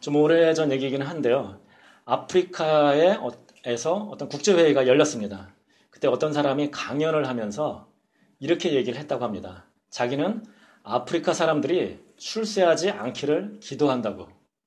좀 오래전 얘기이긴 한데요. 아프리카에서 어떤 국제회의가 열렸습니다. 그때 어떤 사람이 강연을 하면서 이렇게 얘기를 했다고 합니다. 자기는 아프리카 사람들이 출세하지 않기를 기도한다고.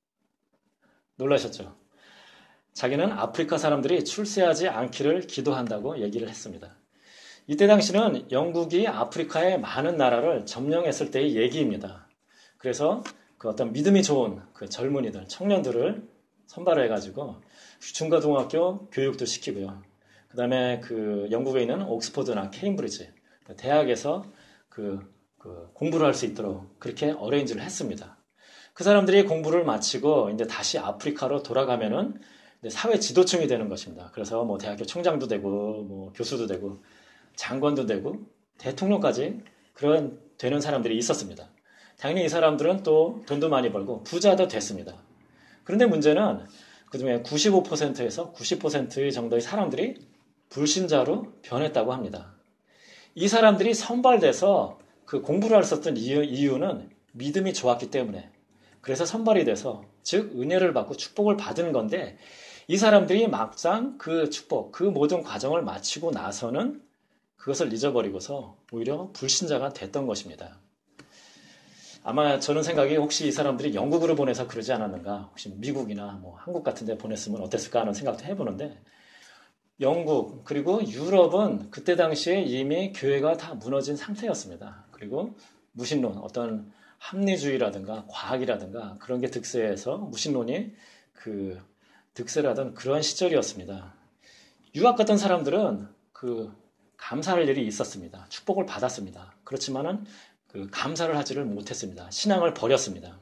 놀라셨죠? 자기는 아프리카 사람들이 출세하지 않기를 기도한다고 얘기를 했습니다. 이때 당시는 영국이 아프리카의 많은 나라를 점령했을 때의 얘기입니다. 그래서 그 어떤 믿음이 좋은 그 젊은이들, 청년들을 선발해가지고 중고등학교 교육도 시키고요. 그 다음에 그 영국에 있는 옥스퍼드나 케임브리지, 대학에서 공부를 할 수 있도록 그렇게 어레인지를 했습니다. 그 사람들이 공부를 마치고 이제 다시 아프리카로 돌아가면은 사회 지도층이 되는 것입니다. 그래서 뭐 대학교 총장도 되고, 뭐 교수도 되고, 장관도 되고, 대통령까지 그런 되는 사람들이 있었습니다. 당연히 이 사람들은 또 돈도 많이 벌고 부자도 됐습니다. 그런데 문제는 그중에 95%에서 90% 정도의 사람들이 불신자로 변했다고 합니다. 이 사람들이 선발돼서 그 공부를 할 수 있었던 이유는 믿음이 좋았기 때문에, 그래서 선발이 돼서 즉 은혜를 받고 축복을 받은 건데, 이 사람들이 막상 그 축복, 그 모든 과정을 마치고 나서는 그것을 잊어버리고서 오히려 불신자가 됐던 것입니다. 아마 저는 생각이 혹시 이 사람들이 영국으로 보내서 그러지 않았는가, 혹시 미국이나 뭐 한국 같은 데 보냈으면 어땠을까 하는 생각도 해보는데, 영국 그리고 유럽은 그때 당시에 이미 교회가 다 무너진 상태였습니다. 그리고 무신론, 어떤 합리주의라든가 과학이라든가 그런 게 득세해서 무신론이 득세라던 그런 시절이었습니다. 유학 갔던 사람들은 감사할 일이 있었습니다. 축복을 받았습니다. 그렇지만은 감사를 하지를 못했습니다. 신앙을 버렸습니다.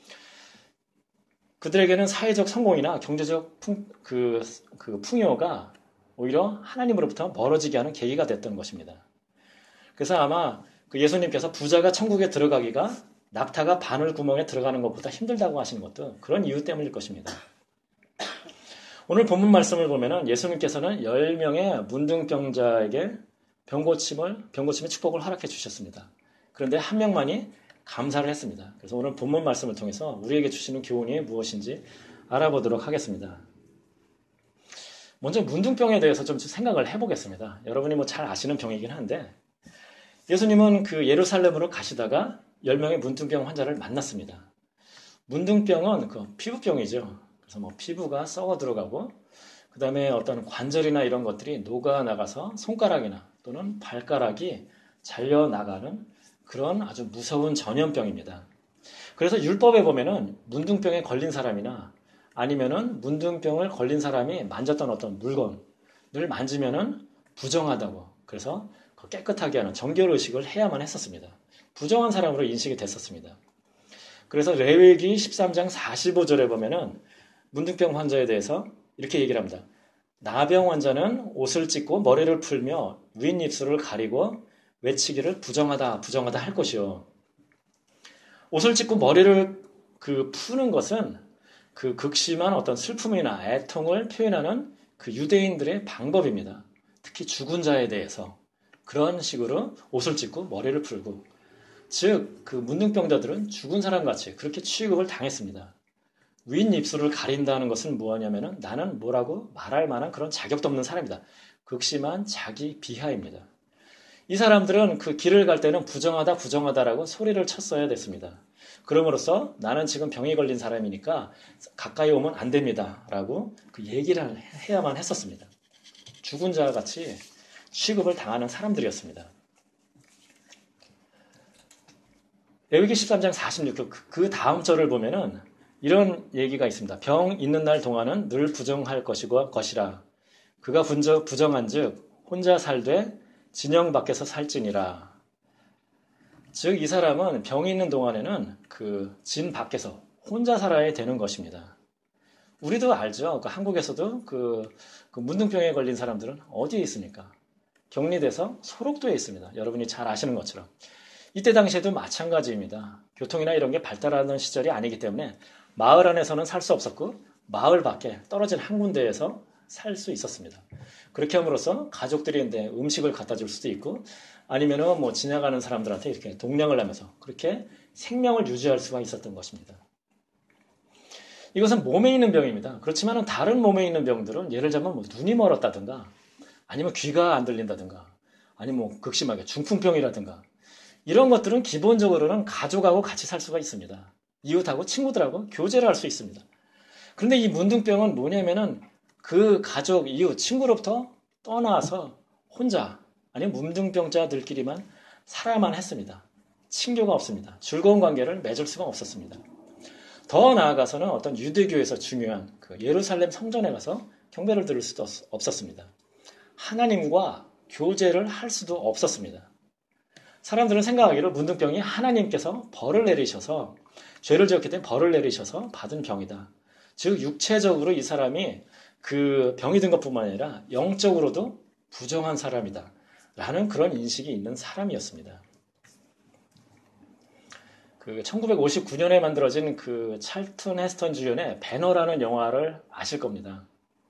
그들에게는 사회적 성공이나 경제적 풍요가 오히려 하나님으로부터 멀어지게 하는 계기가 됐던 것입니다. 그래서 아마 예수님께서 부자가 천국에 들어가기가 낙타가 바늘 구멍에 들어가는 것보다 힘들다고 하시는 것도 그런 이유 때문일 것입니다. 오늘 본문 말씀을 보면은 예수님께서는 10명의 문둥병자에게 병고침의 축복을 허락해 주셨습니다. 그런데 한 명만이 감사를 했습니다. 그래서 오늘 본문 말씀을 통해서 우리에게 주시는 교훈이 무엇인지 알아보도록 하겠습니다. 먼저 문둥병에 대해서 좀 생각을 해보겠습니다. 여러분이 뭐 잘 아시는 병이긴 한데, 예수님은 예루살렘으로 가시다가 10명의 문둥병 환자를 만났습니다. 문둥병은 피부병이죠. 그래서 뭐 피부가 썩어 들어가고, 그 다음에 어떤 관절이나 이런 것들이 녹아 나가서 손가락이나 또는 발가락이 잘려 나가는 그런 아주 무서운 전염병입니다. 그래서 율법에 보면은 문둥병에 걸린 사람이나 아니면은 문둥병을 걸린 사람이 만졌던 어떤 물건을 만지면은 부정하다고, 그래서 깨끗하게 하는 정결의식을 해야만 했었습니다. 부정한 사람으로 인식이 됐었습니다. 그래서 레위기 13장 45절에 보면은 문둥병 환자에 대해서 이렇게 얘기를 합니다. 나병 환자는 옷을 찢고 머리를 풀며 윗입술을 가리고 외치기를 부정하다 부정하다 할 것이요. 옷을 찢고 머리를 푸는 것은 극심한 어떤 슬픔이나 애통을 표현하는 유대인들의 방법입니다. 특히 죽은 자에 대해서 그런 식으로 옷을 찢고 머리를 풀고, 즉 문둥병자들은 죽은 사람같이 그렇게 취급을 당했습니다. 윗입술을 가린다는 것은 무엇이냐면은 나는 뭐라고 말할 만한 그런 자격도 없는 사람이다. 극심한 자기 비하입니다. 이 사람들은 길을 갈 때는 부정하다 부정하다라고 소리를 쳤어야 됐습니다. 그럼으로써 나는 지금 병이 걸린 사람이니까 가까이 오면 안 됩니다 라고 얘기를 해야만 했었습니다. 죽은 자와 같이 취급을 당하는 사람들이었습니다. 레위기 13장 46절 그 다음 절을 보면은 이런 얘기가 있습니다. 병 있는 날 동안은 늘 부정할 것이라. 그가 부정한즉 혼자 살되 진영 밖에서 살지니라. 즉 이 사람은 병이 있는 동안에는 진 밖에서 혼자 살아야 되는 것입니다. 우리도 알죠. 한국에서도 문둥병에 걸린 사람들은 어디에 있습니까? 격리돼서 소록도에 있습니다. 여러분이 잘 아시는 것처럼. 이때 당시에도 마찬가지입니다. 교통이나 이런 게 발달하는 시절이 아니기 때문에 마을 안에서는 살 수 없었고 마을 밖에 떨어진 한 군데에서 살 수 있었습니다. 그렇게 함으로써 가족들이 음식을 갖다 줄 수도 있고 아니면은 뭐 지나가는 사람들한테 이렇게 동냥을 하면서 그렇게 생명을 유지할 수가 있었던 것입니다. 이것은 몸에 있는 병입니다. 그렇지만 다른 몸에 있는 병들은 예를 들면 뭐 눈이 멀었다든가 아니면 귀가 안 들린다든가 아니면 뭐 극심하게 중풍병이라든가 이런 것들은 기본적으로는 가족하고 같이 살 수가 있습니다. 이웃하고 친구들하고 교제를 할 수 있습니다. 그런데 이 문둥병은 뭐냐면은 그 가족, 이웃, 친구로부터 떠나서 혼자 아니면 문둥병자들끼리만 살아야만 했습니다. 친교가 없습니다. 즐거운 관계를 맺을 수가 없었습니다. 더 나아가서는 어떤 유대교에서 중요한 그 예루살렘 성전에 가서 경배를 드릴 수도 없었습니다. 하나님과 교제를 할 수도 없었습니다. 사람들은 생각하기를 문둥병이 하나님께서 벌을 내리셔서 죄를 지었기 때문에 벌을 내리셔서 받은 병이다. 즉 육체적으로 이 사람이 그 병이 든 것뿐만 아니라 영적으로도 부정한 사람이다. 라는 그런 인식이 있는 사람이었습니다. 그 1959년에 만들어진 그 찰튼 헤스턴 주연의 배너라는 영화를 아실 겁니다.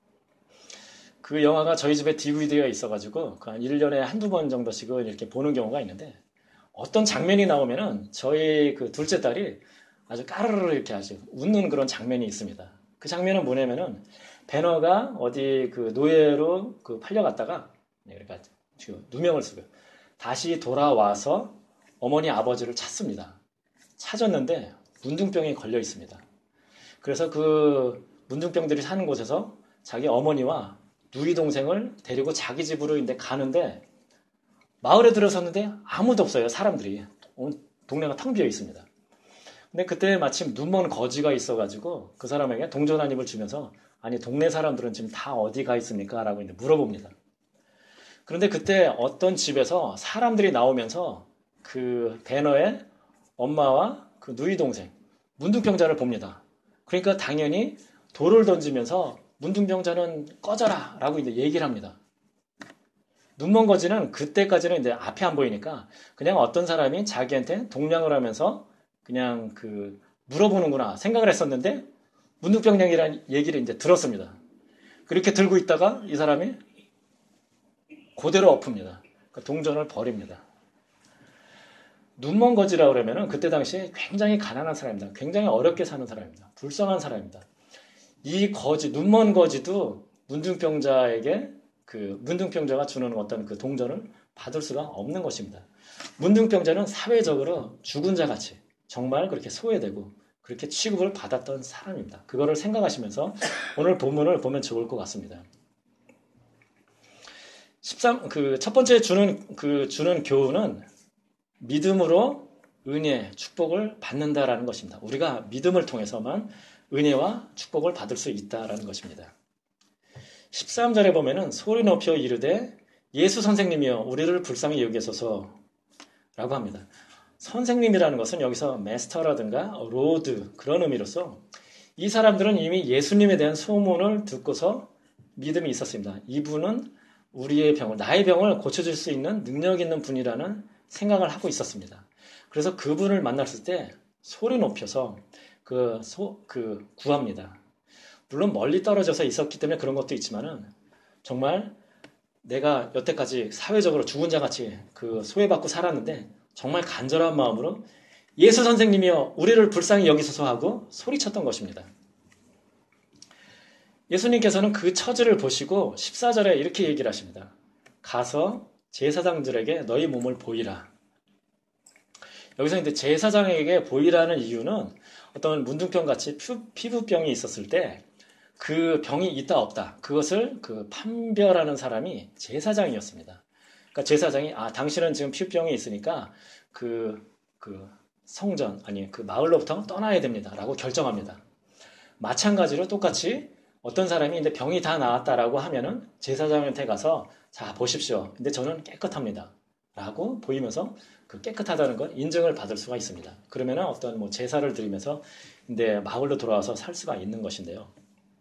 그 영화가 저희 집에 DVD가 있어가지고 한 1년에 한두 번 정도씩은 이렇게 보는 경우가 있는데 어떤 장면이 나오면은 저희 그 둘째 딸이 아주 까르르 이렇게 아주 웃는 그런 장면이 있습니다. 그 장면은 뭐냐면은 배너가 어디 그 노예로 그 팔려갔다가 그러니까 누명을 쓰고 다시 돌아와서 어머니 아버지를 찾습니다. 찾았는데 문둥병이 걸려 있습니다. 그래서 그 문둥병들이 사는 곳에서 자기 어머니와 누이 동생을 데리고 자기 집으로 이제 가는데 마을에 들어섰는데 아무도 없어요. 사람들이. 동네가 텅 비어 있습니다. 근데 그때 마침 눈먼 거지가 있어가지고 그 사람에게 동전 한 입을 주면서 아니 동네 사람들은 지금 다 어디 가 있습니까? 라고 이제 물어봅니다. 그런데 그때 어떤 집에서 사람들이 나오면서 그 배너에 엄마와 그 누이 동생 문둥병자를 봅니다. 그러니까 당연히 돌을 던지면서 문둥병자는 꺼져라 라고 이제 얘기를 합니다. 눈먼 거지는 그때까지는 이제 앞이 안 보이니까 그냥 어떤 사람이 자기한테 동냥을 하면서 그냥 그 물어보는구나 생각을 했었는데 문둥병량이라는 얘기를 이제 들었습니다. 그렇게 들고 있다가 이 사람이 그대로 엎습니다. 그 동전을 버립니다. 눈먼 거지라 그러면은 그때 당시에 굉장히 가난한 사람입니다. 굉장히 어렵게 사는 사람입니다. 불쌍한 사람입니다. 이 거지, 눈먼 거지도 문둥병자에게 그 문둥병자가 주는 어떤 그 동전을 받을 수가 없는 것입니다. 문둥병자는 사회적으로 죽은 자 같이 정말 그렇게 소외되고 그렇게 취급을 받았던 사람입니다. 그거를 생각하시면서 오늘 본문을 보면 좋을 것 같습니다. 첫 번째 주는 교훈은 믿음으로 은혜, 축복을 받는다라는 것입니다. 우리가 믿음을 통해서만 은혜와 축복을 받을 수 있다라는 것입니다. 13절에 보면은 소리 높여 이르되 예수 선생님이여 우리를 불쌍히 여기소서 라고 합니다. 선생님이라는 것은 여기서 마스터라든가 로드 그런 의미로서 이 사람들은 이미 예수님에 대한 소문을 듣고서 믿음이 있었습니다. 이분은 우리의 병을, 나의 병을 고쳐줄 수 있는 능력 있는 분이라는 생각을 하고 있었습니다. 그래서 그분을 만났을 때 소리 높여서 구합니다. 물론 멀리 떨어져서 있었기 때문에 그런 것도 있지만은 정말 내가 여태까지 사회적으로 죽은 자 같이 그 소외받고 살았는데 정말 간절한 마음으로 예수 선생님이여 우리를 불쌍히 여기소서 하고 소리쳤던 것입니다. 예수님께서는 그 처지를 보시고 14절에 이렇게 얘기를 하십니다. 가서 제사장들에게 너희 몸을 보이라. 여기서 이제 제사장에게 보이라는 이유는 어떤 문둥병 같이 피부병이 있었을 때 그 병이 있다 없다 그것을 그 판별하는 사람이 제사장이었습니다. 그러니까 제사장이 당신은 지금 피부병이 있으니까 그 성전 아니 그 마을로부터 떠나야 됩니다라고 결정합니다. 마찬가지로 똑같이 어떤 사람이 이제 병이 다 나았다라고 하면은 제사장한테 가서 자 보십시오. 근데 저는 깨끗합니다. 라고 보이면서 그 깨끗하다는 건 인정을 받을 수가 있습니다. 그러면은 어떤 뭐 제사를 드리면서 근데 마을로 돌아와서 살 수가 있는 것인데요.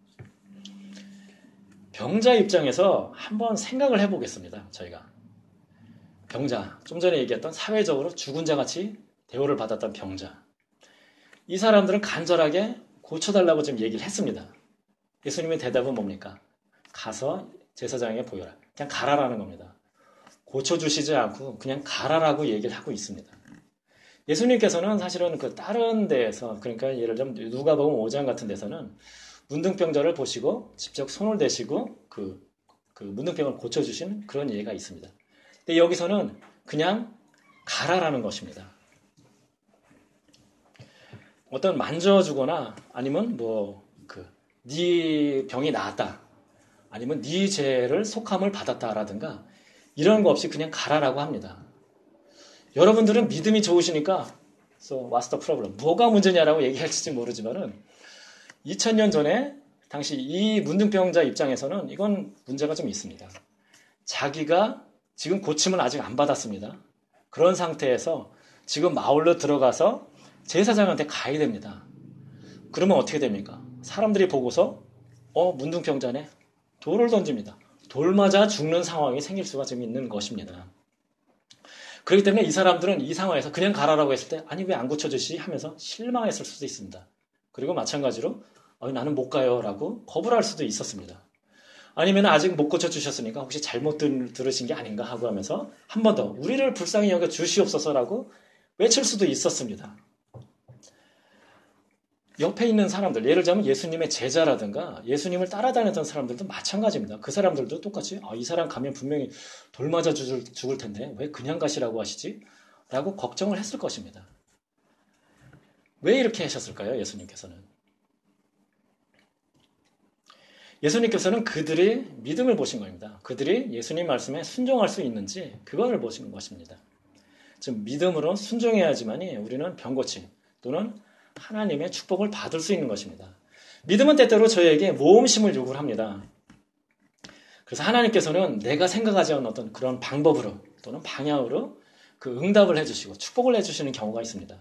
병자 입장에서 한번 생각을 해보겠습니다. 저희가 병자 좀 전에 얘기했던 사회적으로 죽은 자 같이 대우를 받았던 병자 이 사람들은 간절하게 고쳐달라고 지금 얘기를 했습니다. 예수님의 대답은 뭡니까? 가서 제사장에게 보여라. 그냥 가라라는 겁니다. 고쳐주시지 않고 그냥 가라라고 얘기를 하고 있습니다. 예수님께서는 사실은 그 다른 데에서, 그러니까 예를 들면 누가복음 5장 같은 데서는 문둥병자를 보시고 직접 손을 대시고 그 문둥병을 고쳐주신 그런 예가 있습니다. 근데 여기서는 그냥 가라라는 것입니다. 어떤 만져주거나 아니면 네 병이 나았다, 아니면 네 죄를 속함을 받았다라든가 이런 거 없이 그냥 가라라고 합니다. 여러분들은 믿음이 좋으시니까 So what's the problem? 뭐가 문제냐라고 얘기할지 모르지만은 2000년 전에 당시 이 문둥병자 입장에서는 이건 문제가 좀 있습니다. 자기가 지금 고침을 아직 안 받았습니다. 그런 상태에서 지금 마을로 들어가서 제사장한테 가야 됩니다. 그러면 어떻게 됩니까? 사람들이 보고서 문둥병자네, 돌을 던집니다. 돌 맞아 죽는 상황이 생길 수가 좀 있는 것입니다. 그렇기 때문에 이 사람들은 이 상황에서 그냥 가라라고 했을 때 아니 왜 안 고쳐주시 하면서 실망했을 수도 있습니다. 그리고 마찬가지로 나는 못 가요 라고 거부할 수도 있었습니다. 아니면 아직 못 고쳐주셨으니까 혹시 잘못 들으신 게 아닌가 하고 하면서 한 번 더 우리를 불쌍히 여겨 주시옵소서라고 외칠 수도 있었습니다. 옆에 있는 사람들, 예를 들자면 예수님의 제자라든가 예수님을 따라다녔던 사람들도 마찬가지입니다. 그 사람들도 똑같이 이 사람 가면 분명히 돌 맞아 죽을 텐데 왜 그냥 가시라고 하시지? 라고 걱정을 했을 것입니다. 왜 이렇게 하셨을까요? 예수님께서는 그들의 믿음을 보신 겁니다. 그들이 예수님 말씀에 순종할 수 있는지 그것을 보시는 것입니다. 즉 믿음으로 순종해야지만이 우리는 병고침 또는 하나님의 축복을 받을 수 있는 것입니다. 믿음은 때때로 저희에게 모험심을 요구를 합니다. 그래서 하나님께서는 내가 생각하지 않은 어떤 그런 방법으로 또는 방향으로 그 응답을 해주시고 축복을 해주시는 경우가 있습니다.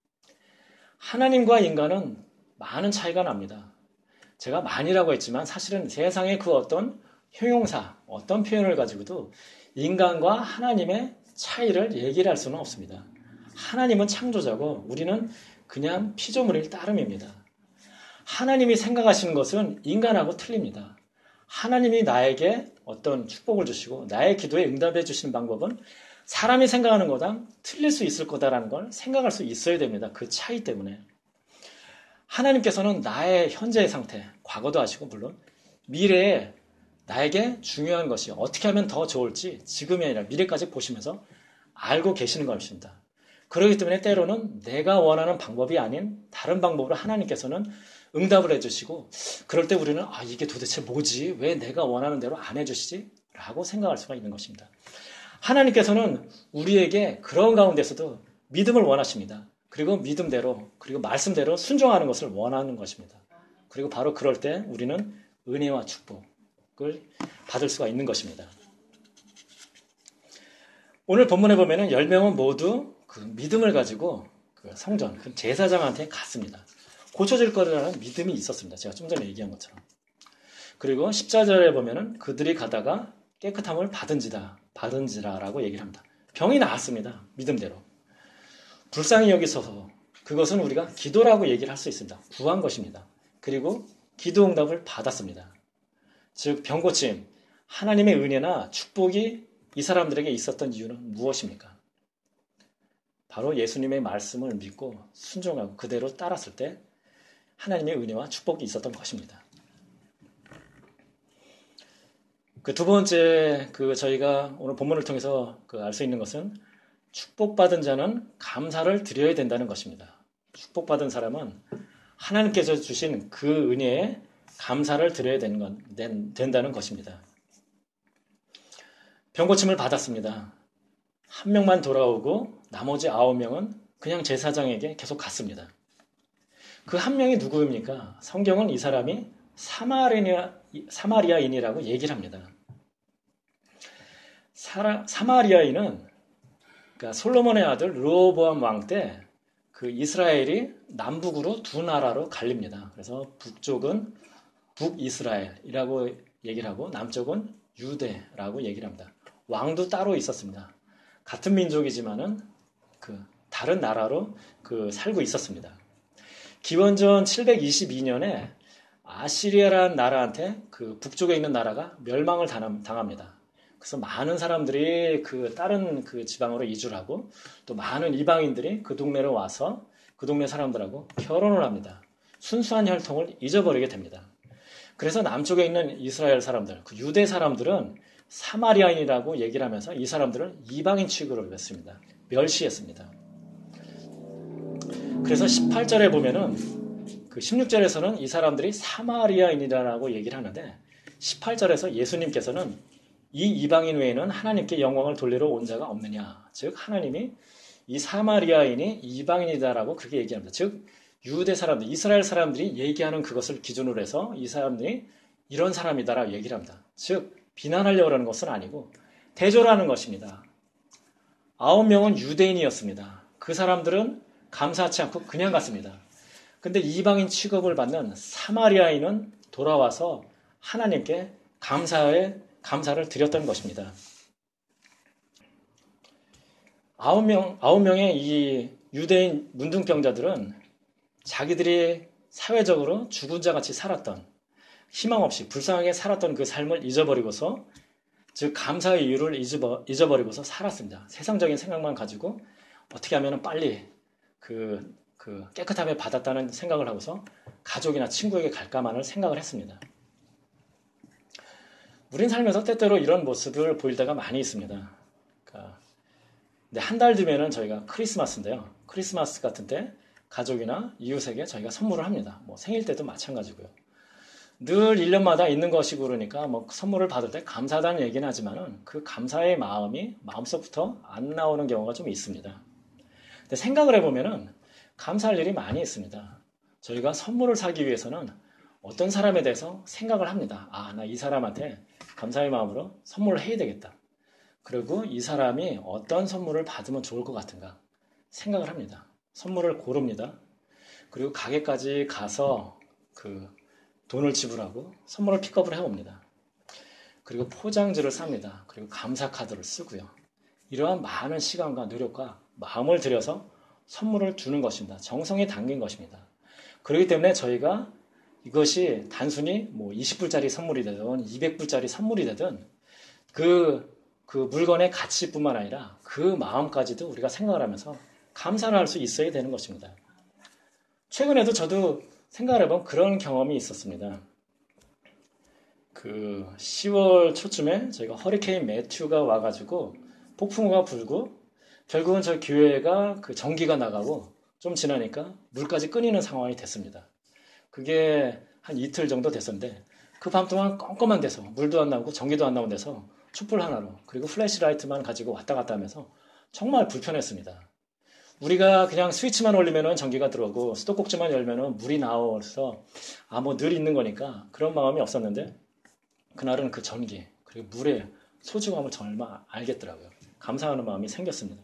하나님과 인간은 많은 차이가 납니다. 제가 많이라고 했지만 사실은 세상의 그 어떤 형용사, 어떤 표현을 가지고도 인간과 하나님의 차이를 얘기를 할 수는 없습니다. 하나님은 창조자고 우리는 그냥 피조물일 따름입니다. 하나님이 생각하시는 것은 인간하고 틀립니다. 하나님이 나에게 어떤 축복을 주시고 나의 기도에 응답해 주시는 방법은 사람이 생각하는 거랑 틀릴 수 있을 거다라는 걸 생각할 수 있어야 됩니다. 그 차이 때문에. 하나님께서는 나의 현재의 상태, 과거도 아시고 물론 미래에 나에게 중요한 것이 어떻게 하면 더 좋을지 지금이 아니라 미래까지 보시면서 알고 계시는 것입니다. 그렇기 때문에 때로는 내가 원하는 방법이 아닌 다른 방법으로 하나님께서는 응답을 해주시고 그럴 때 우리는 이게 도대체 뭐지? 왜 내가 원하는 대로 안 해주시지? 라고 생각할 수가 있는 것입니다. 하나님께서는 우리에게 그런 가운데서도 믿음을 원하십니다. 그리고 믿음대로 그리고 말씀대로 순종하는 것을 원하는 것입니다. 그리고 바로 그럴 때 우리는 은혜와 축복을 받을 수가 있는 것입니다. 오늘 본문에 보면은 10명은 모두 그 믿음을 가지고 그 성전, 그 제사장한테 갔습니다. 고쳐질 거라는 믿음이 있었습니다. 제가 좀 전에 얘기한 것처럼. 그리고 14절에 보면은 그들이 가다가 깨끗함을 받은지라라고 얘기를 합니다. 병이 나았습니다. 믿음대로. 불쌍히 여기서서 그것은 우리가 기도라고 얘기를 할 수 있습니다. 구한 것입니다. 그리고 기도 응답을 받았습니다. 즉 병고침, 하나님의 은혜나 축복이 이 사람들에게 있었던 이유는 무엇입니까? 바로 예수님의 말씀을 믿고 순종하고 그대로 따랐을 때 하나님의 은혜와 축복이 있었던 것입니다. 그 두 번째 저희가 오늘 본문을 통해서 알 수 있는 것은 축복받은 자는 감사를 드려야 된다는 것입니다. 축복받은 사람은 하나님께서 주신 그 은혜에 감사를 드려야 된다는 것입니다. 병고침을 받았습니다. 한 명만 돌아오고 나머지 9명은 그냥 제사장에게 계속 갔습니다. 그 한 명이 누구입니까? 성경은 이 사람이 사마리아인이라고 얘기를 합니다. 사마리아인은 그러니까 솔로몬의 아들 르호보암 왕 때 그 이스라엘이 남북으로 두 나라로 갈립니다. 그래서 북쪽은 북이스라엘이라고 얘기를 하고 남쪽은 유대라고 얘기를 합니다. 왕도 따로 있었습니다. 같은 민족이지만은 다른 나라로 살고 있었습니다. 기원전 722년에 아시리아라는 나라한테 그 북쪽에 있는 나라가 멸망을 당합니다. 그래서 많은 사람들이 그 다른 그 지방으로 이주를 하고 또 많은 이방인들이 그 동네로 와서 그 동네 사람들하고 결혼을 합니다. 순수한 혈통을 잊어버리게 됩니다. 그래서 남쪽에 있는 이스라엘 사람들, 그 유대 사람들은 사마리아인이라고 얘기를 하면서 이 사람들을 이방인 취급을 했습니다. 멸시했습니다. 그래서 18절에 보면은 그 16절에서는 이 사람들이 사마리아인이라고 얘기를 하는데 18절에서 예수님께서는 이 이방인 외에는 하나님께 영광을 돌리러 온 자가 없느냐. 즉 하나님이 이 사마리아인이 이방인이다라고 그렇게 얘기합니다. 즉 유대 사람들, 이스라엘 사람들이 얘기하는 그것을 기준으로 해서 이 사람들이 이런 사람이다라고 얘기를 합니다. 즉 비난하려고 하는 것은 아니고 대조라는 것입니다. 9명은 유대인이었습니다. 그 사람들은 감사하지 않고 그냥 갔습니다. 근데 이방인 취급을 받는 사마리아인은 돌아와서 하나님께 감사를 드렸던 것입니다. 9명의 이 유대인 문둥병자들은 자기들이 사회적으로 죽은 자 같이 살았던, 희망 없이 불쌍하게 살았던 그 삶을 잊어버리고서, 즉 감사의 이유를 잊어버리고서 살았습니다. 세상적인 생각만 가지고 어떻게 하면 빨리 그 깨끗함에 받았다는 생각을 하고서 가족이나 친구에게 갈까만을 생각을 했습니다. 우린 살면서 때때로 이런 모습을 보일 때가 많이 있습니다. 근데 한 달 뒤면은 저희가 크리스마스인데요. 크리스마스 같은 때 가족이나 이웃에게 저희가 선물을 합니다. 뭐 생일 때도 마찬가지고요. 늘 1년마다 있는 것이고 그러니까 뭐 선물을 받을 때 감사하다는 얘기는 하지만은 그 감사의 마음이 마음속부터 안 나오는 경우가 좀 있습니다. 근데 생각을 해보면은 감사할 일이 많이 있습니다. 저희가 선물을 사기 위해서는 어떤 사람에 대해서 생각을 합니다. 아, 나 이 사람한테 감사의 마음으로 선물을 해야 되겠다. 그리고 이 사람이 어떤 선물을 받으면 좋을 것 같은가 생각을 합니다. 선물을 고릅니다. 그리고 가게까지 가서 그 돈을 지불하고 선물을 픽업을 해옵니다. 그리고 포장지를 삽니다. 그리고 감사 카드를 쓰고요. 이러한 많은 시간과 노력과 마음을 들여서 선물을 주는 것입니다. 정성이 담긴 것입니다. 그렇기 때문에 저희가 이것이 단순히 뭐 20불짜리 선물이 되든 200불짜리 선물이 되든 그 물건의 가치뿐만 아니라 그 마음까지도 우리가 생각을 하면서 감사를 할 수 있어야 되는 것입니다. 최근에도 저도 생각을 해보면 그런 경험이 있었습니다. 그 10월 초쯤에 저희가 허리케인 매튜가 와가지고 폭풍우가 불고 결국은 저희 교회가 그 전기가 나가고 좀 지나니까 물까지 끊이는 상황이 됐습니다. 그게 한 이틀 정도 됐었는데 그 밤 동안 껌껌한 데서 물도 안 나오고 전기도 안 나온 데서 촛불 하나로 그리고 플래시라이트만 가지고 왔다 갔다 하면서 정말 불편했습니다. 우리가 그냥 스위치만 올리면은 전기가 들어오고 수도꼭지만 열면은 물이 나와서 뭐 늘 있는 거니까 그런 마음이 없었는데 그날은 그 전기 그리고 물의 소중함을 정말 알겠더라고요. 감사하는 마음이 생겼습니다.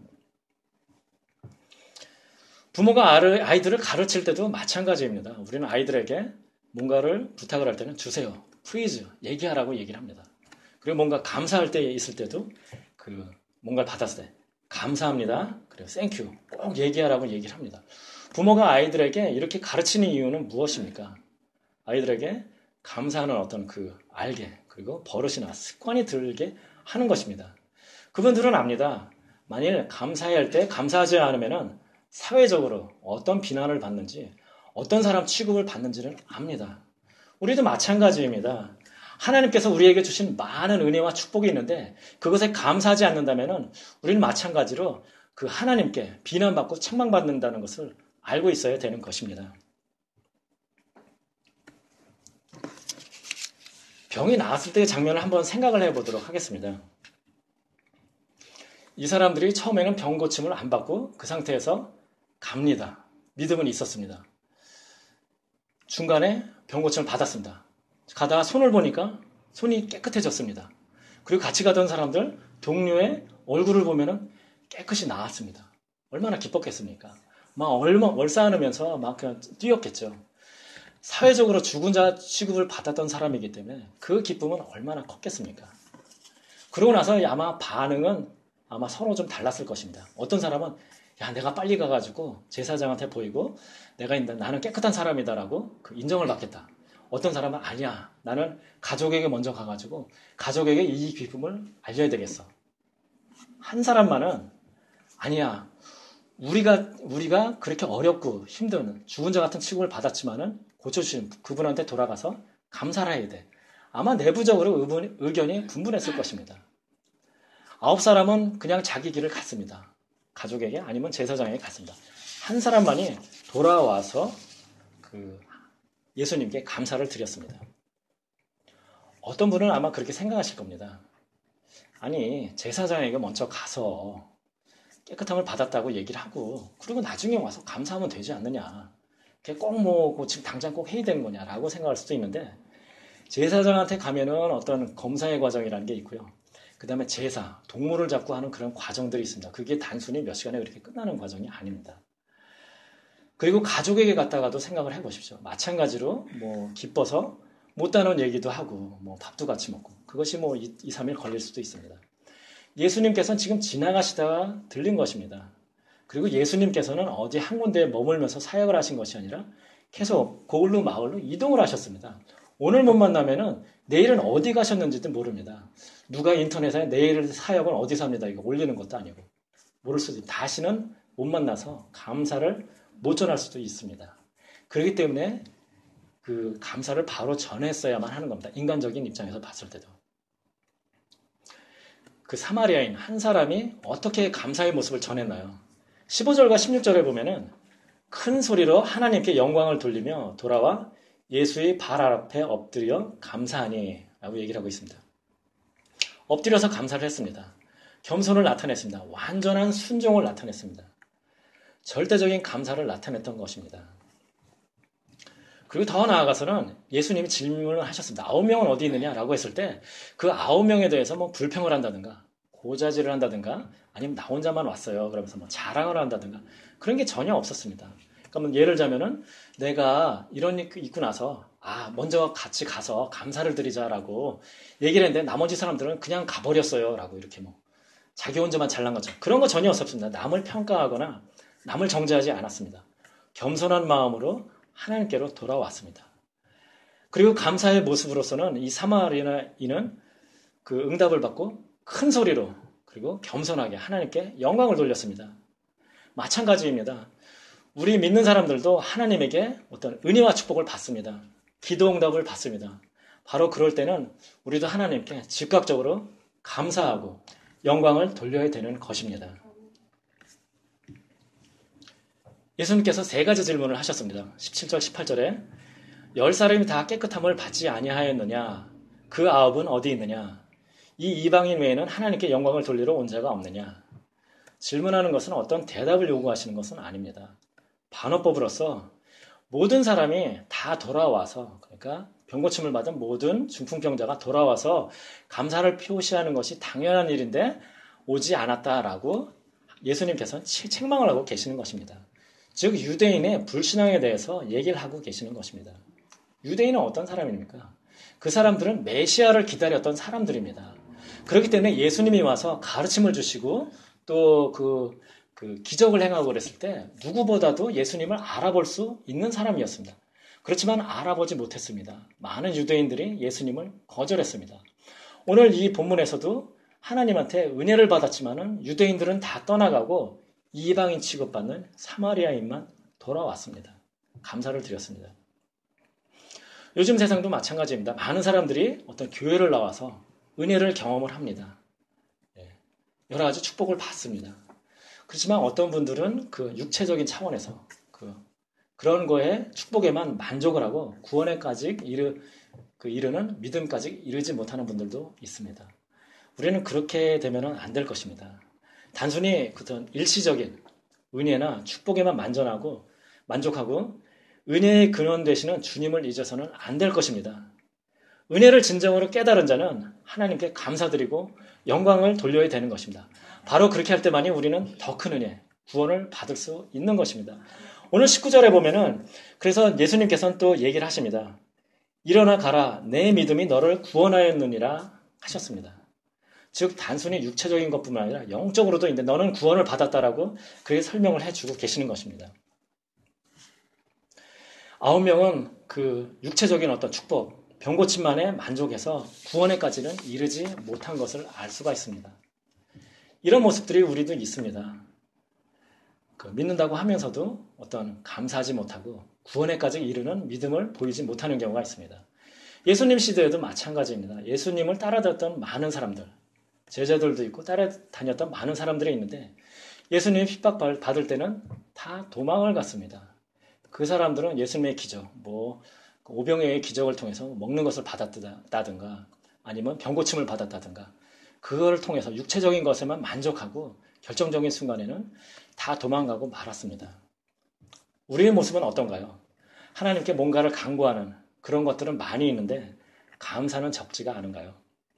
부모가 아이들을 가르칠 때도 마찬가지입니다. 우리는 아이들에게 뭔가를 부탁을 할 때는 주세요. please 얘기하라고 얘기를 합니다. 그리고 뭔가 감사할 때 있을 때도 그 뭔가를 받았을 때 감사합니다. 그리고 thank you 꼭 얘기하라고 얘기를 합니다. 부모가 아이들에게 이렇게 가르치는 이유는 무엇입니까? 아이들에게 감사하는 어떤 그 알게 그리고 버릇이나 습관이 들게 하는 것입니다. 그분들은 압니다. 만일 감사해야 할 때 감사하지 않으면은 사회적으로 어떤 비난을 받는지 어떤 사람 취급을 받는지를 압니다. 우리도 마찬가지입니다. 하나님께서 우리에게 주신 많은 은혜와 축복이 있는데 그것에 감사하지 않는다면 우리는 마찬가지로 그 하나님께 비난받고 책망받는다는 것을 알고 있어야 되는 것입니다. 병이 나았을 때의 장면을 한번 생각을 해보도록 하겠습니다. 이 사람들이 처음에는 병 고침을 안 받고 그 상태에서 갑니다. 믿음은 있었습니다. 중간에 병 고침을 받았습니다. 가다가 손을 보니까 손이 깨끗해졌습니다. 그리고 같이 가던 사람들, 동료의 얼굴을 보면은 깨끗이 나았습니다. 얼마나 기뻤겠습니까? 막 얼싸안으면서 막 그냥 뛰었겠죠. 사회적으로 죽은 자 취급을 받았던 사람이기 때문에 그 기쁨은 얼마나 컸겠습니까? 그러고 나서 아마 반응은 아마 서로 좀 달랐을 것입니다. 어떤 사람은 야 내가 빨리 가가지고 제사장한테 보이고 나는 깨끗한 사람이다라고 그 인정을 받겠다. 어떤 사람은 아니야. 나는 가족에게 먼저 가가지고 가족에게 이 기쁨을 알려야 되겠어. 한 사람만은 아니야. 우리가 그렇게 어렵고 힘든 죽은 자 같은 취급을 받았지만은 고쳐주신 그분한테 돌아가서 감사를 해야 돼. 아마 내부적으로 의견이 분분했을 것입니다. 9사람은 그냥 자기 길을 갔습니다. 가족에게 아니면 제사장에게 갔습니다. 한 사람만이 돌아와서 예수님께 감사를 드렸습니다. 어떤 분은 아마 그렇게 생각하실 겁니다. 아니, 제사장에게 먼저 가서 깨끗함을 받았다고 얘기를 하고 그리고 나중에 와서 감사하면 되지 않느냐. 그게 꼭 뭐 지금 당장 꼭 해야 되는 거냐라고 생각할 수도 있는데 제사장한테 가면은 어떤 검사의 과정이라는 게 있고요. 그 다음에 제사, 동물을 잡고 하는 그런 과정들이 있습니다. 그게 단순히 몇 시간에 그렇게 끝나는 과정이 아닙니다. 그리고 가족에게 갔다가도 생각을 해보십시오. 마찬가지로 뭐 기뻐서 못다는 얘기도 하고 뭐 밥도 같이 먹고 그것이 뭐 2, 3일 걸릴 수도 있습니다. 예수님께서는 지금 지나가시다가 들린 것입니다. 그리고 예수님께서는 어디 한 군데에 머물면서 사역을 하신 것이 아니라 계속 고을로 마을로 이동을 하셨습니다. 오늘 못 만나면은 내일은 어디 가셨는지도 모릅니다. 누가 인터넷에 내일 사역은 어디서 합니다. 이거 올리는 것도 아니고 모를 수도 있고 다시는 못 만나서 감사를 못 전할 수도 있습니다. 그렇기 때문에 그 감사를 바로 전했어야만 하는 겁니다. 인간적인 입장에서 봤을 때도. 그 사마리아인 한 사람이 어떻게 감사의 모습을 전했나요? 15절과 16절에 보면은 큰 소리로 하나님께 영광을 돌리며 돌아와 예수의 발 앞에 엎드려 감사하니 라고 얘기를 하고 있습니다. 엎드려서 감사를 했습니다. 겸손을 나타냈습니다. 완전한 순종을 나타냈습니다. 절대적인 감사를 나타냈던 것입니다. 그리고 더 나아가서는 예수님이 질문을 하셨습니다. 9명은 어디 있느냐라고 했을 때 그 9명에 대해서 뭐 불평을 한다든가 고자질을 한다든가 아니면 나 혼자만 왔어요. 그러면서 뭐 자랑을 한다든가 그런 게 전혀 없었습니다. 그러니까 뭐 예를 들자면은 내가 이런 일 있고 나서 먼저 같이 가서 감사를 드리자라고 얘기를 했는데 나머지 사람들은 그냥 가버렸어요. 라고 이렇게 뭐 자기 혼자만 잘난 것처럼 그런 거 전혀 없었습니다. 남을 평가하거나 남을 정죄하지 않았습니다. 겸손한 마음으로 하나님께로 돌아왔습니다. 그리고 감사의 모습으로서는 이 사마리아인은 그 응답을 받고 큰 소리로 그리고 겸손하게 하나님께 영광을 돌렸습니다. 마찬가지입니다. 우리 믿는 사람들도 하나님에게 어떤 은혜와 축복을 받습니다. 기도 응답을 받습니다. 바로 그럴 때는 우리도 하나님께 즉각적으로 감사하고 영광을 돌려야 되는 것입니다. 예수님께서 3가지 질문을 하셨습니다. 17절, 18절에 10사람이 다 깨끗함을 받지 아니하였느냐? 그 9은 어디 있느냐? 이 이방인 외에는 하나님께 영광을 돌리러 온 자가 없느냐? 질문하는 것은 어떤 대답을 요구하시는 것은 아닙니다. 반어법으로서 모든 사람이 다 돌아와서 그러니까 병고침을 받은 모든 중풍병자가 돌아와서 감사를 표시하는 것이 당연한 일인데 오지 않았다라고 예수님께서는 책망을 하고 계시는 것입니다. 즉 유대인의 불신앙에 대해서 얘기를 하고 계시는 것입니다. 유대인은 어떤 사람입니까? 그 사람들은 메시아를 기다렸던 사람들입니다. 그렇기 때문에 예수님이 와서 가르침을 주시고 또 그 기적을 행하고 그랬을 때 누구보다도 예수님을 알아볼 수 있는 사람이었습니다. 그렇지만 알아보지 못했습니다. 많은 유대인들이 예수님을 거절했습니다. 오늘 이 본문에서도 하나님한테 은혜를 받았지만은 유대인들은 다 떠나가고 이방인 취급받는 사마리아인만 돌아왔습니다. 감사를 드렸습니다. 요즘 세상도 마찬가지입니다. 많은 사람들이 어떤 교회를 나와서 은혜를 경험을 합니다. 여러 가지 축복을 받습니다. 그렇지만 어떤 분들은 그 육체적인 차원에서 그런 거에 축복에만 만족을 하고 구원에까지 이르는 믿음까지 이르지 못하는 분들도 있습니다. 우리는 그렇게 되면 안 될 것입니다. 단순히 그런 일시적인 은혜나 축복에만 만족하고 은혜의 근원 되시는 주님을 잊어서는 안 될 것입니다. 은혜를 진정으로 깨달은 자는 하나님께 감사드리고 영광을 돌려야 되는 것입니다. 바로 그렇게 할 때만이 우리는 더 큰 은혜, 구원을 받을 수 있는 것입니다. 오늘 19절에 보면은 그래서 예수님께서는 또 얘기를 하십니다. 일어나 가라, 내 믿음이 너를 구원하였느니라 하셨습니다. 즉 단순히 육체적인 것뿐만 아니라 영적으로도 있는데 너는 구원을 받았다라고 그렇게 설명을 해주고 계시는 것입니다. 9명은 그 육체적인 어떤 축복, 병고침만에 만족해서 구원에까지는 이르지 못한 것을 알 수가 있습니다. 이런 모습들이 우리도 있습니다. 믿는다고 하면서도 어떤 감사하지 못하고 구원에까지 이르는 믿음을 보이지 못하는 경우가 있습니다. 예수님 시대에도 마찬가지입니다. 예수님을 따라다녔던 많은 사람들, 제자들도 있고 따라다녔던 많은 사람들이 있는데 예수님 핍박받을 때는 다 도망을 갔습니다. 그 사람들은 예수님의 기적, 오병이의 기적을 통해서 먹는 것을 받았다든가 아니면 병고침을 받았다든가 그걸 통해서 육체적인 것에만 만족하고 결정적인 순간에는 다 도망가고 말았습니다. 우리의 모습은 어떤가요? 하나님께 뭔가를 간구하는 그런 것들은 많이 있는데 감사는 적지가 않은가요?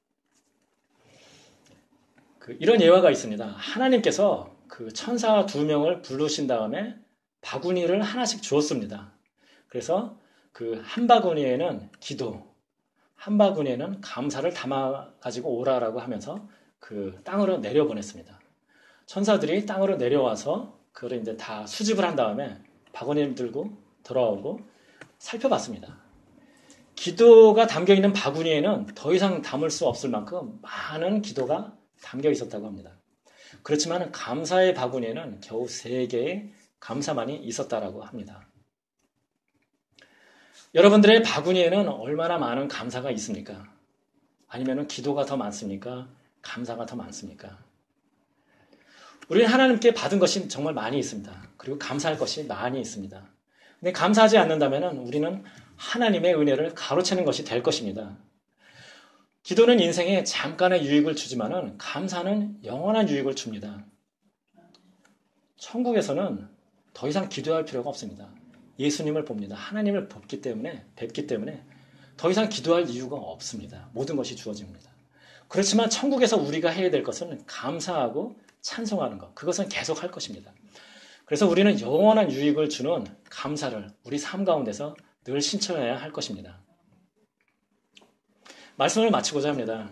이런 예화가 있습니다. 하나님께서 그 천사 2명을 부르신 다음에 바구니를 하나씩 주었습니다. 그래서 그 한 바구니에는 기도, 한 바구니에는 감사를 담아가지고 오라라고 하면서 그 땅으로 내려보냈습니다. 천사들이 땅으로 내려와서 그걸 이제 다 수집을 한 다음에 바구니를 들고 돌아오고 살펴봤습니다. 기도가 담겨 있는 바구니에는 더 이상 담을 수 없을 만큼 많은 기도가 담겨 있었다고 합니다. 그렇지만 감사의 바구니에는 겨우 3개의 감사만이 있었다라고 합니다. 여러분들의 바구니에는 얼마나 많은 감사가 있습니까? 아니면 기도가 더 많습니까? 감사가 더 많습니까? 우리는 하나님께 받은 것이 정말 많이 있습니다. 그리고 감사할 것이 많이 있습니다. 근데 감사하지 않는다면 우리는 하나님의 은혜를 가로채는 것이 될 것입니다. 기도는 인생에 잠깐의 유익을 주지만은 감사는 영원한 유익을 줍니다. 천국에서는 더 이상 기도할 필요가 없습니다. 예수님을 봅니다. 하나님을 뵙기 때문에 더 이상 기도할 이유가 없습니다. 모든 것이 주어집니다. 그렇지만 천국에서 우리가 해야 될 것은 감사하고 찬송하는 것. 그것은 계속 할 것입니다. 그래서 우리는 영원한 유익을 주는 감사를 우리 삶 가운데서 늘 신청해야 할 것입니다. 말씀을 마치고자 합니다.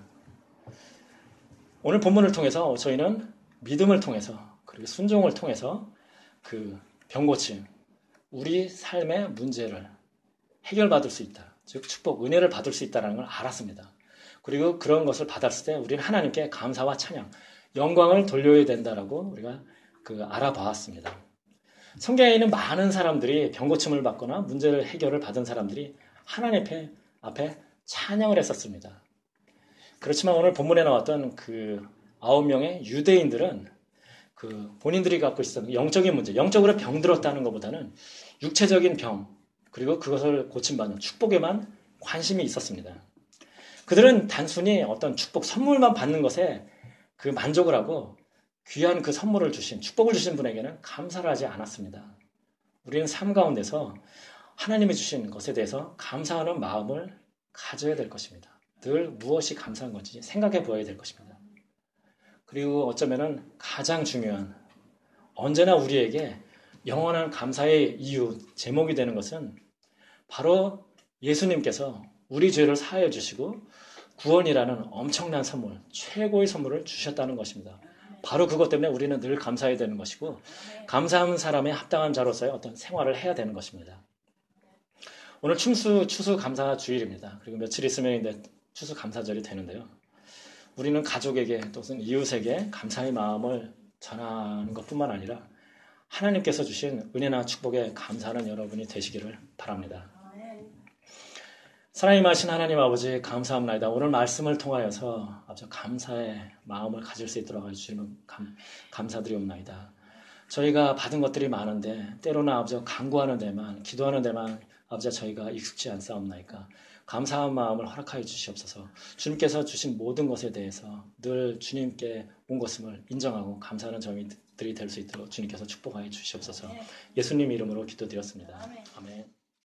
오늘 본문을 통해서 저희는 믿음을 통해서 그리고 순종을 통해서 그 병고침, 우리 삶의 문제를 해결받을 수 있다. 즉 축복, 은혜를 받을 수 있다는 걸 알았습니다. 그리고 그런 것을 받았을 때 우리는 하나님께 감사와 찬양, 영광을 돌려야 된다라고 우리가 알아보았습니다. 성경에 있는 많은 사람들이 병고침을 받거나 문제를 해결을 받은 사람들이 하나님 앞에 찬양을 했었습니다. 그렇지만 오늘 본문에 나왔던 그 9명의 유대인들은 본인들이 갖고 있었던 영적인 문제, 영적으로 병들었다는 것보다는 육체적인 병, 그리고 그것을 고침받는 축복에만 관심이 있었습니다. 그들은 단순히 어떤 축복, 선물만 받는 것에 그 만족을 하고 귀한 그 선물을 주신, 축복을 주신 분에게는 감사를 하지 않았습니다. 우리는 삶 가운데서 하나님이 주신 것에 대해서 감사하는 마음을 가져야 될 것입니다. 늘 무엇이 감사한 건지 생각해 보아야 될 것입니다. 그리고 어쩌면은 가장 중요한, 언제나 우리에게 영원한 감사의 이유, 제목이 되는 것은 바로 예수님께서 우리 죄를 사하여 주시고 구원이라는 엄청난 선물, 최고의 선물을 주셨다는 것입니다. 바로 그것 때문에 우리는 늘 감사해야 되는 것이고 감사하는 사람의 합당한 자로서의 어떤 생활을 해야 되는 것입니다. 오늘 추수 감사 주일입니다. 그리고 며칠 있으면 이제 추수 감사절이 되는데요. 우리는 가족에게 또는 이웃에게 감사의 마음을 전하는 것뿐만 아니라 하나님께서 주신 은혜나 축복에 감사하는 여러분이 되시기를 바랍니다. 사랑이 마신 하나님 아버지 감사합니다. 오늘 말씀을 통하여서 아주 감사의 마음을 가질 수 있도록 해주시면 감사드리옵나이다. 저희가 받은 것들이 많은데 때로는 아버지 간구하는 데만, 기도하는 데만 아버지 저희가 익숙지 않사옵나이까. 감사한 마음을 허락하여 주시옵소서. 주님께서 주신 모든 것에 대해서 늘 주님께 온 것임을 인정하고 감사하는 저희들이 될 수 있도록 주님께서 축복하여 주시옵소서. 예수님 이름으로 기도드렸습니다. 아멘.